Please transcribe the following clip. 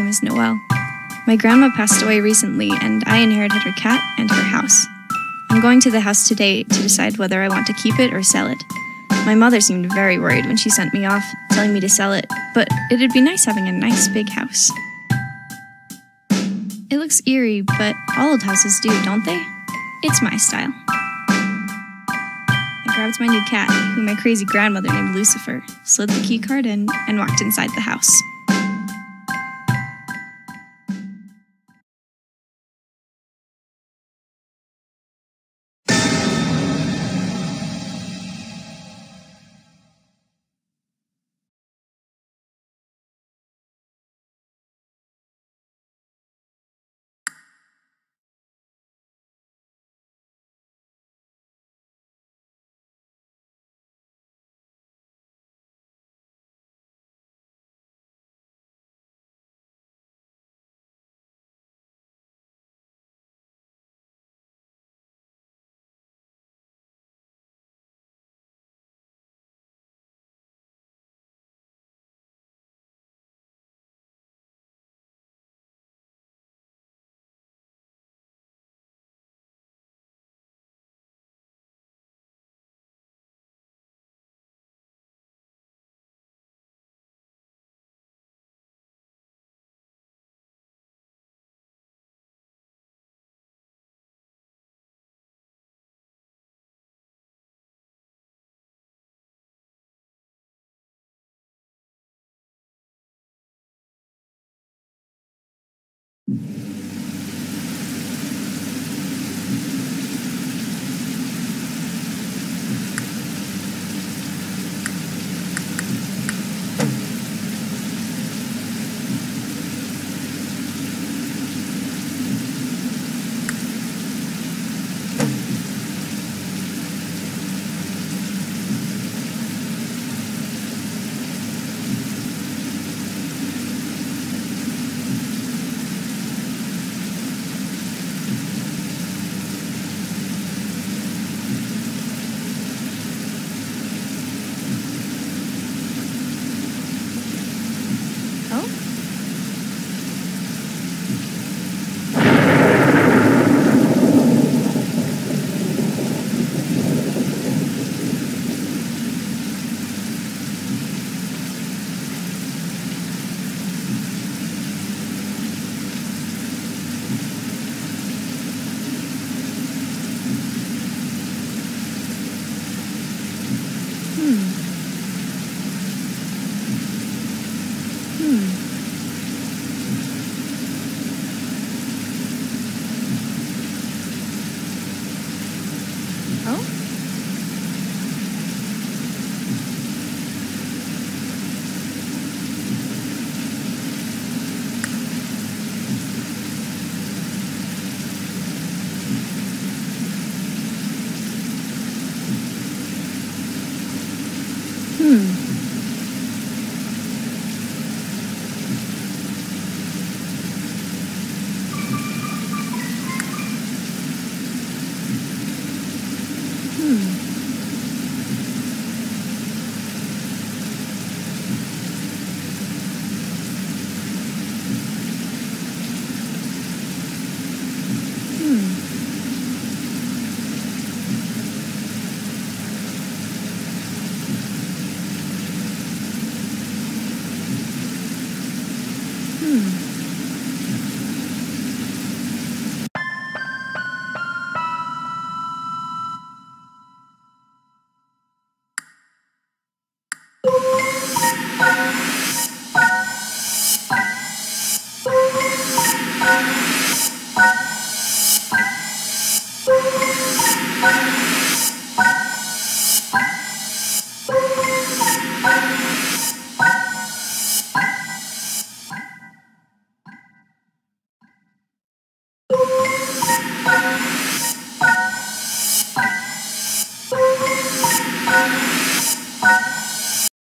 is Noelle. My grandma passed away recently, and I inherited her cat and her house. I'm going to the house today to decide whether I want to keep it or sell it. My mother seemed very worried when she sent me off, telling me to sell it, but it'd be nice having a nice big house. It looks eerie, but all old houses do, don't they? It's my style. I grabbed my new cat, who my crazy grandmother named Lucifer, slid the key card in, and walked inside the house.